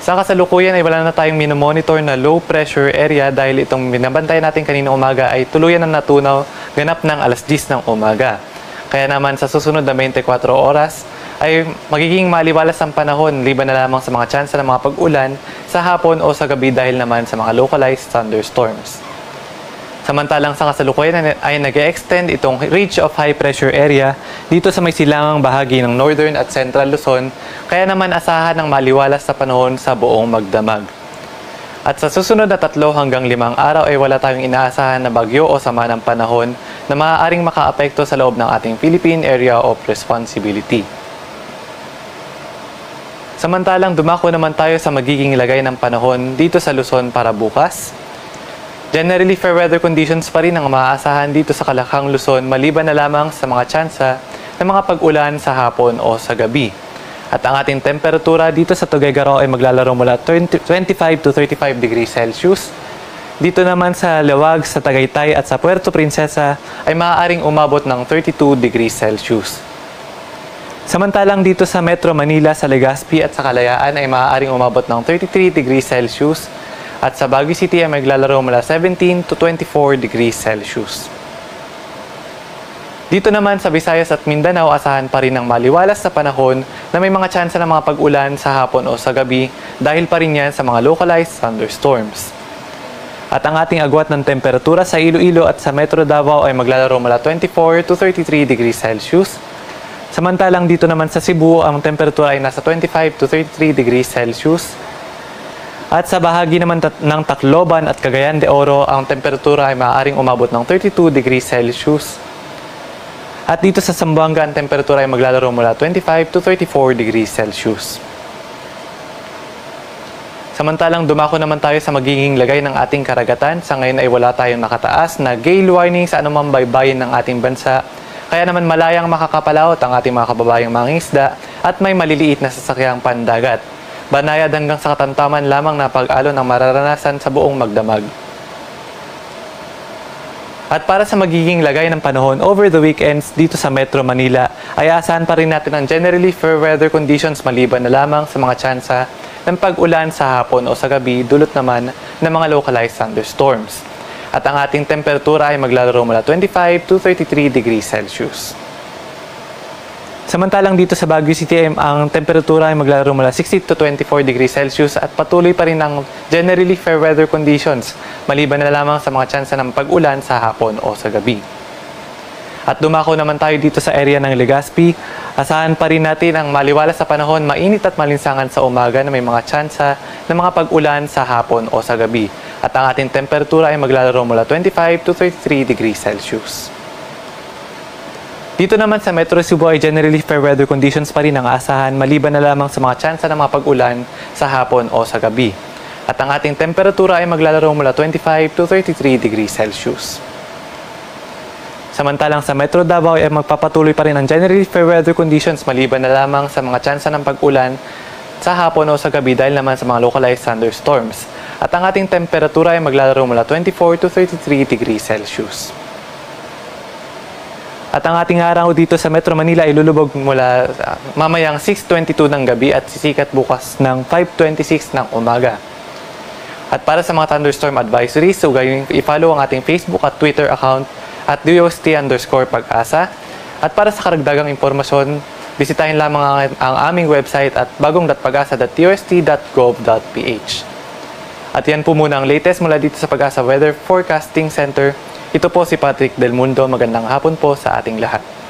Sa kasalukuyan ay wala na tayong minomonitor na low pressure area dahil itong binabantay natin kanina umaga ay tuluyan na natunaw ganap ng alas 10 ng umaga. Kaya naman sa susunod na 24 oras ay magiging maliwalas ang panahon liban na lamang sa mga tsansa ng mga pag-ulan sa hapon o sa gabi dahil naman sa mga localized thunderstorms. Samantalang sa kasalukuyan ay nag-extend itong ridge of high pressure area dito sa may silangang bahagi ng Northern at Central Luzon, kaya naman asahan ng maliwalas na panahon sa buong magdamag. At sa susunod na 3 hanggang 5 araw ay wala tayong inaasahan na bagyo o sama ng panahon na maaaring makaapekto sa loob ng ating Philippine Area of Responsibility. Samantalang dumako naman tayo sa magiging lagay ng panahon dito sa Luzon para bukas. Generally, fair weather conditions pa rin ang maaasahan dito sa Kalakhang, Luzon maliban na lamang sa mga tsansa ng mga pag-ulan sa hapon o sa gabi. At ang ating temperatura dito sa Tuguegarao ay maglalaro mula 25 to 35 degrees Celsius. Dito naman sa Lawag, sa Tagaytay at sa Puerto Princesa ay maaaring umabot ng 32 degrees Celsius. Samantalang dito sa Metro Manila, sa Legazpi at sa Kalayaan ay maaaring umabot ng 33 degrees Celsius. At sa Baguio City ay maglalaro mula 17 to 24 degrees Celsius. Dito naman sa Visayas at Mindanao, asahan pa rin ng maliwalas na panahon na may mga tsansa ng mga pag-ulan sa hapon o sa gabi dahil pa rin yan sa mga localized thunderstorms. At ang ating agwat ng temperatura sa Iloilo at sa Metro Davao ay maglalaro mula 24 to 33 degrees Celsius. Samantalang dito naman sa Cebu, ang temperatura ay nasa 25 to 33 degrees Celsius. At sa bahagi naman ng Tacloban at Cagayan de Oro, ang temperatura ay maaaring umabot ng 32 degrees Celsius. At dito sa Zamboanga, ang temperatura ay maglalaro mula 25 to 34 degrees Celsius. Samantalang dumako naman tayo sa magiging lagay ng ating karagatan. Sa ngayon ay wala tayong nakataas na gale warning sa anumang baybayin ng ating bansa. Kaya naman malayang makakapalaot ang ating mga kababayang mangingisda at may maliliit na sasakyang pandagat. Banayad hanggang sa katamtaman lamang na pag-alon ang mararanasan sa buong magdamag. At para sa magiging lagay ng panahon over the weekends dito sa Metro Manila, ay asahan pa rin natin ang generally fair weather conditions maliban na lamang sa mga tsansa ng pag-ulan sa hapon o sa gabi dulot naman ng mga localized thunderstorms. At ang ating temperatura ay maglalaro mula 25 to 33 degrees Celsius. Samantalang dito sa Baguio City, ang temperatura ay maglalaro mula 60 to 24 degrees Celsius at patuloy pa rin ang generally fair weather conditions maliban na lamang sa mga tsansa ng pag-ulan sa hapon o sa gabi. At dumako naman tayo dito sa area ng Legazpi. Asahan pa rin natin ang maliwalas sa panahon, mainit at malinsangan sa umaga na may mga tsansa ng mga pag-ulan sa hapon o sa gabi. At ang ating temperatura ay maglalaro mula 25 to 33 degrees Celsius. Dito naman sa Metro Cebu ay generally fair weather conditions pa rin ang asahan maliban na lamang sa mga tsansa ng mga pag-ulan sa hapon o sa gabi. At ang ating temperatura ay maglalaro mula 25 to 33 degrees Celsius. Samantalang sa Metro Davao ay magpapatuloy pa rin ang generally fair weather conditions maliban na lamang sa mga tsansa ng pag-ulan sa hapon o sa gabi dahil naman sa mga localized thunderstorms. At ang ating temperatura ay maglalaro mula 24 to 33 degrees Celsius. At ang ating araw dito sa Metro Manila ay lulubog mula mamayang 6:22 ng gabi at sisikat bukas ng 5:26 ng umaga. At para sa mga thunderstorm advisories, so i-follow ang ating Facebook at Twitter account at DOST_pag-asa. At para sa karagdagang impormasyon, bisitahin lamang ang aming website at bagong.pag-asa.dost.gov.ph. At yan po muna ang latest mula dito sa Pag-asa Weather Forecasting Center. Ito po si Patrick Del Mundo. Magandang hapon po sa ating lahat.